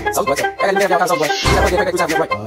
Soja boy, I got the name of soja boy. Soja boy, crack that 3 times left right.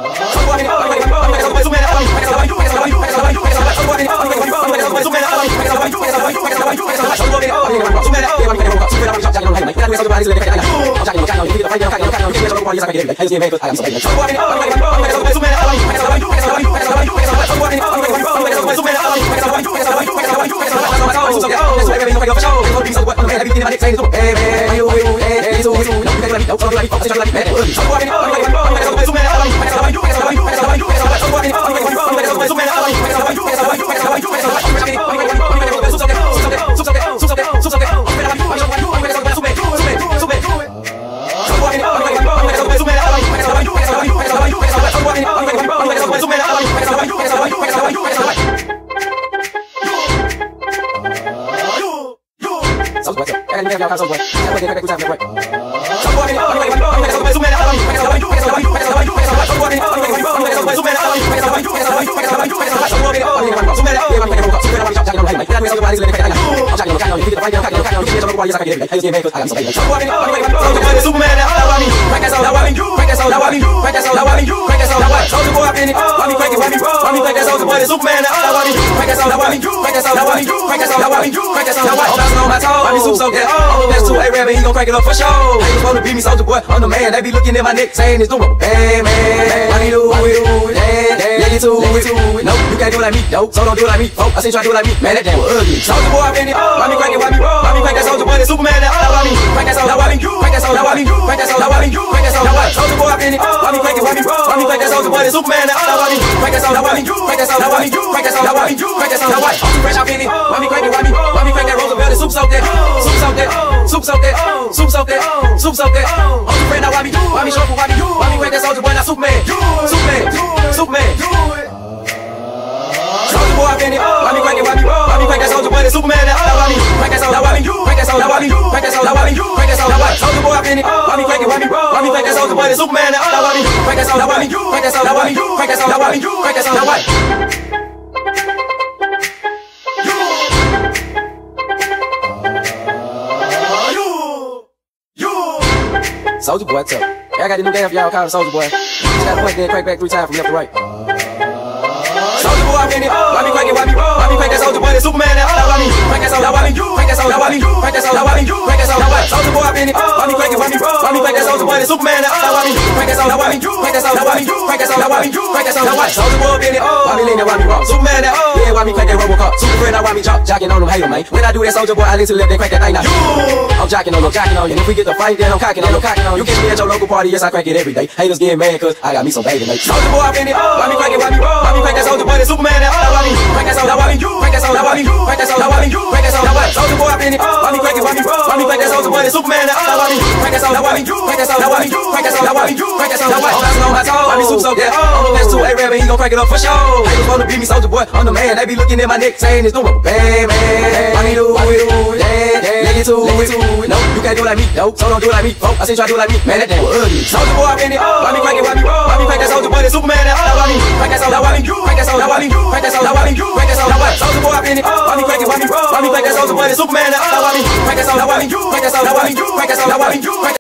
He gon' crank it up for sure. Hey, you wanna beat me, soldier boy? I'm the man. They be looking at my neck, saying it's doing bad, man. I need to do it, yeah, get to it. No, you can't do it like me, no. So don't do it like me, oh. I seen you try to do it like me, man. That damn was ugly. Soldier boy, I'm in it. Why me crank it? Why me roll? Why me crank that soldier boy? That Superman, that all about me. Crank that soldier, why me? Crank that soldier, why me? Crank that soldier, why me? Crank that soldier, why? Soldier boy, I'm in it. Why me crank it? Why me roll? Why me crank that soldier boy? That Superman, that all about me. Crank that soldier, why me? Crank that soldier, why me? Crank that soldier, why me? Crank that soldier, why? I'm fresh out in it. Why me crank it? Why me? Why me crank that Roosevelt? That soup soaked that. Soup soaked that. Soup soaked that. Soup soaked that. Soup soaked that. I'm your friend now. Why me? Why me shuffle? Why me? Why me crank that soldier boy? Now Superman. Superman. Superman. Soldier boy, I'm in it. Why me crank it? Why me? Why me crank that soldier boy? That Superman. That all about me. Crank that soldier, why me? Crank that soldier, why me? Crank that soldier, why me? Crank that soldier, why? Soldier boy, I'm in it. Why me crank it? Why me? Why me crank that soldier boy? That Superman. That all about me. Crank that soldier, why me? Crank that soldier, why me? Crank that soldier, why me? Crank that soldier, why? Soldier boy, tough. Hey, I got the new game for y'all called Soldier boy. Just gotta point there, crank back 3 times from left to right. Soldier boy, I'm in it. Why me crank it? Why me? Why me crank that soldier boy? That Superman, that all about me. Crank that soldier, why me? Crank that soldier, why me? Crank that soldier, why me? Crank that soldier, why? Soldier boy, I'm in it. Why me crank it? Why me? Why me crank that soldier boy? That Superman, that all about me. Crank that soldier, why me? Crank that soldier, why me? Crank that soldier, why me? Crank that soldier, why? Soldier boy, I'm in it. Why me lean there? Why me rock? Superman, that yeah, why me crank that Robocop? Super friend, now why me jocking on them haters, man? When I do that soldier boy, I lean to the left, they crank that thing now. I'm jocking on them, jocking on you. And if we get the fight, then I'm cocking on them, cocking on you. You catch me at your local party, yes, I crank it every day. Haters getting mad cause I got me some baby, mate. Soldier boy, I'm in it. Why me crank it? Why me? Why me crank that soldier boy? That Superman, that all about me. Crank that soldier, why me? Crank that soldier, why me? Crank that soldier, why me? Crank that soldier, why? Soldier boy, I'm in it. Why me crank it? Why me? Why me crank that soldier boy? That Superman, that all about me. Crank that soldier, why me? Crank that soldier, why me? Crank that soldier, why me? Crank that soldier, why? I'm bouncing on my toes. Why me soup soaked that? I'm the best 2 A-Rab and he gon' crank it up for sure. Haters wanna beat me, soldier boy, I'm the man. They be looking at my neck saying it's doing bad, man. Why me do it, yeah, get to it. No, you can't do it like me, no. So don't do it like me, oh. I seen you try to do it like me, man. That damn was ugly. Soldier boy, I'm in it. Why me crank it? Why me? Why me crank that soldier boy? That Superman, that all about me. Crank that soldier, why me? Crank that soldier, why me? Crank that soldier, why me? Crank that soldier, why? Soldier boy, I'm in it. Why me crank it? Why me? Why me crank that soldier boy? That Superman, that all about me. Crank that soldier, why me? Crank that soldier, why me? Crank that soldier, why me?